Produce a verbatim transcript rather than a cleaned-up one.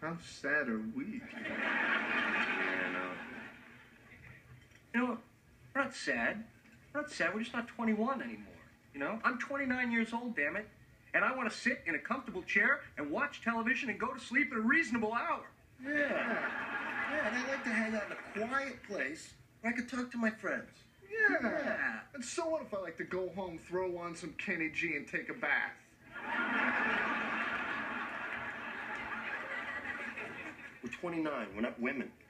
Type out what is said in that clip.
How sad are we? Yeah, no. You know, we're not sad. We're not sad. We're just not twenty-one anymore. You know, I'm twenty-nine years old, damn it. And I want to sit in a comfortable chair and watch television and go to sleep at a reasonable hour. Yeah. Yeah, and I like to hang out in a quiet place where I could talk to my friends. Yeah. Yeah. And so what if I like to go home, throw on some Kenny G, and take a bath? We're twenty-nine. We're not women.